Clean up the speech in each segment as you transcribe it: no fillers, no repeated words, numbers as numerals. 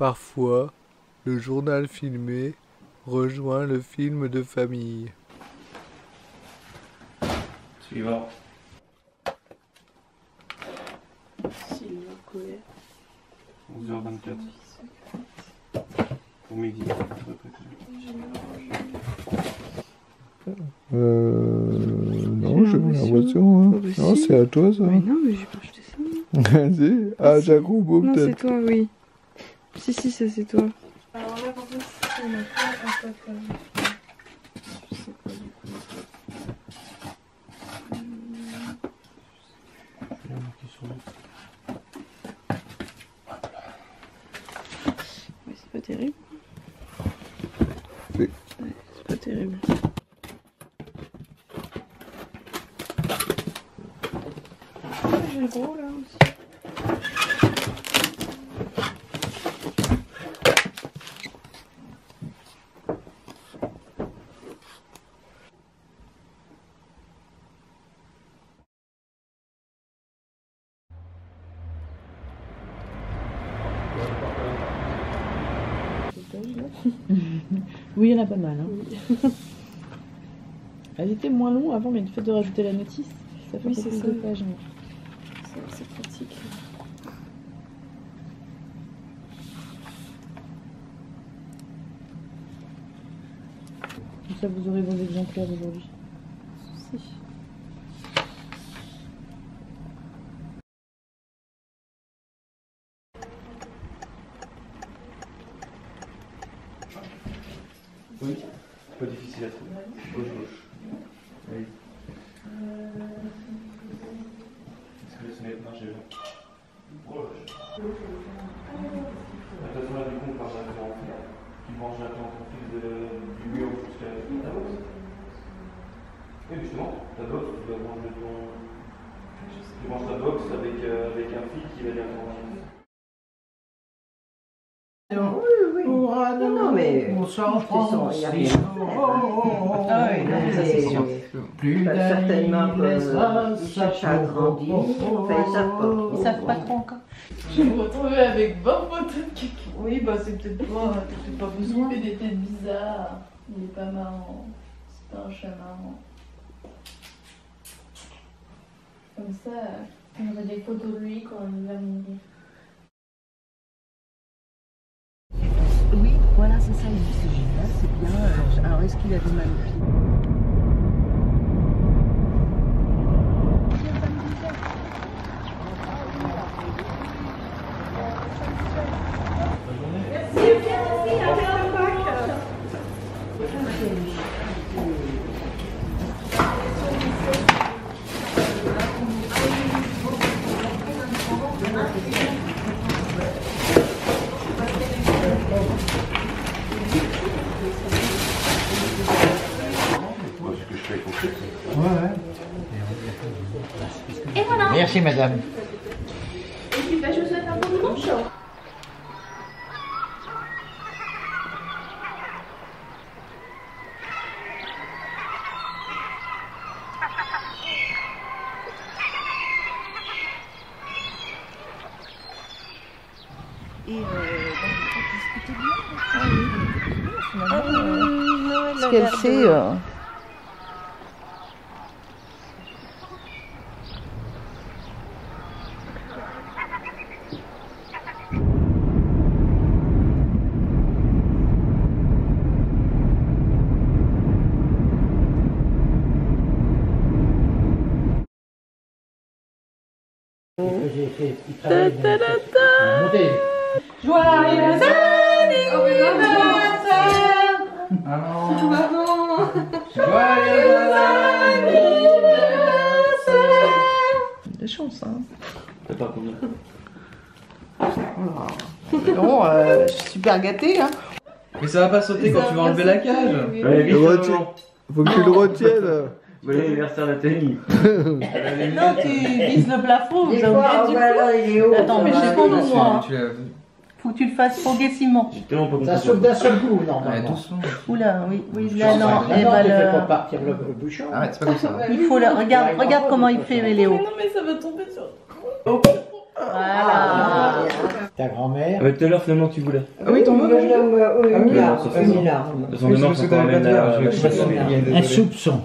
Parfois, le journal filmé rejoint le film de famille. Suivant. Sylvain Collet. 11h24. Pour midi. Non, j'ai la voiture. Hein. Non, c'est à toi ça. Mais non, mais j'ai pas acheté ça. Vas-y. Ah, Jacobo Non, c'est peut-être. toi, oui. Si, ça c'est toi. Alors là, par contre, c'est une affaire à quoi faire. Je sais pas du coup. Mais c'est pas terrible. Oui. Ouais, c'est pas terrible. J'ai le gros là aussi. Oui, il y en a pas mal. Hein. Elle était moins longue avant, mais le fait de rajouter la notice, ça fait Oui, beaucoup c'est plus ça. de pages. Hein. C'est pratique. Comme ça, vous aurez vos exemplaires aujourd'hui. Si. Oui, pas difficile à trouver. Gauche. Oui. Est-ce que laisse marcher là? Proche. De toute façon, là, du coup, on part directement en fil. Qui branche directement ton fil du mur jusqu'à ta box. Oui, justement, ta box, tu dois brancher ton. Tu branches ta box avec un fil qui va directement dans ton fil. Oui. Non, mais bonsoir en France. il y a rien. Ah oui, ça c'est sûr. Plus Certainement qu'ils cherchent à grandir. Enfin, ils savent pas. Ils savent pas trop encore. Je me retrouvais avec 20 photos de quelqu'un. Oui, bah c'est peut-être pas besoin. Il fait des têtes bizarres. Il est pas marrant. C'est pas un chat marrant. Comme ça, on aurait des photos de lui quand il va mourir. Oui, voilà, c'est ça, il dit c'est génial, c'est bien. Alors, est-ce qu'il a du mal au pied? Et voilà. Merci madame. Et puis bah, je vous souhaite un bon dimanche. Et discuter bien. Ce qu'elle fait. Joyeux anniversaire. Maman. Joyeux anniversaire. De chance, hein. T'as pas combien? Bon, je suis super gâtée, hein. Mais ça va pas sauter quand tu vas enlever la cage. Allez, vite, Faut que tu le retiennes. Bon anniversaire Nathalie. Non, tu vises le plafond, vous Des avez fois, oublié du là, il est haut. Attends, mais je sais pas où moi. Tu l'as- Faut que tu le fasses progressivement. J'ai tellement pas compris. Ça saute d'un seul coup, Ouais, normalement. doucement. Oula, oui, là, non, Non, eh ben, tu fais pas le... partir le bouchon. Arrête, c'est pas comme ça. il faut le... Regarde comment il fait, Léo. Mais non, mais ça va tomber sur. Voilà. ta grand-mère. Ah, mais tout à l'heure, finalement, tu voulais. Ah oui, ton mot, Moi, je l'aime une larme. ça fait Une larme. De son mémoire, c'est quand même Un soupçon.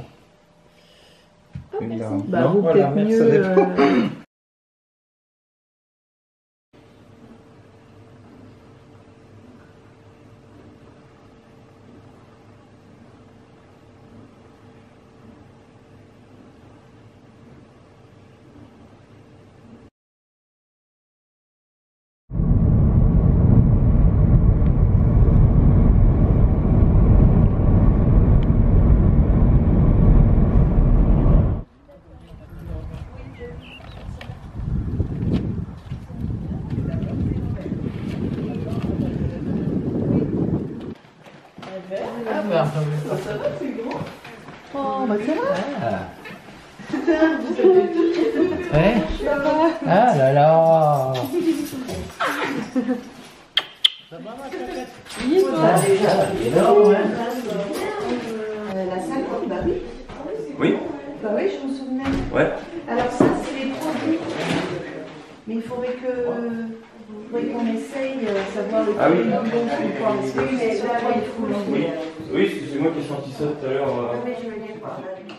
Bah, vous, Voilà, peut-être merci, ça mieux. dépend. Oh, bah ça va. Hein? Ah là là. La 50, bah oui. Oui. Bah oui, je me souvenais. Ouais. Alors ça, c'est les produits. Mais il faudrait qu'on essaye savoir le Ah oui. pour pouvoir les suivre. Mais là, il faut l'enlever. Oui, c'est moi qui ai senti ça tout à l'heure. Ah oui, je me dis pas.